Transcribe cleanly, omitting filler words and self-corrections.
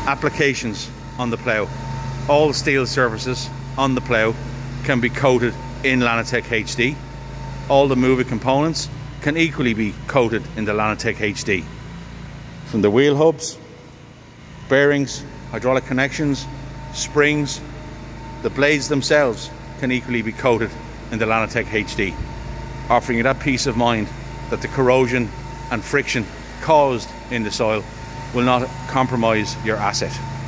applications on the plough. All steel surfaces on the plough can be coated in Lanotec HD. All the moving components can equally be coated in the Lanotec HD. From the wheel hubs, bearings, hydraulic connections, springs, the blades themselves can equally be coated in the Lanotec HD, offering you that peace of mind that the corrosion and friction caused in the soil will not compromise your asset.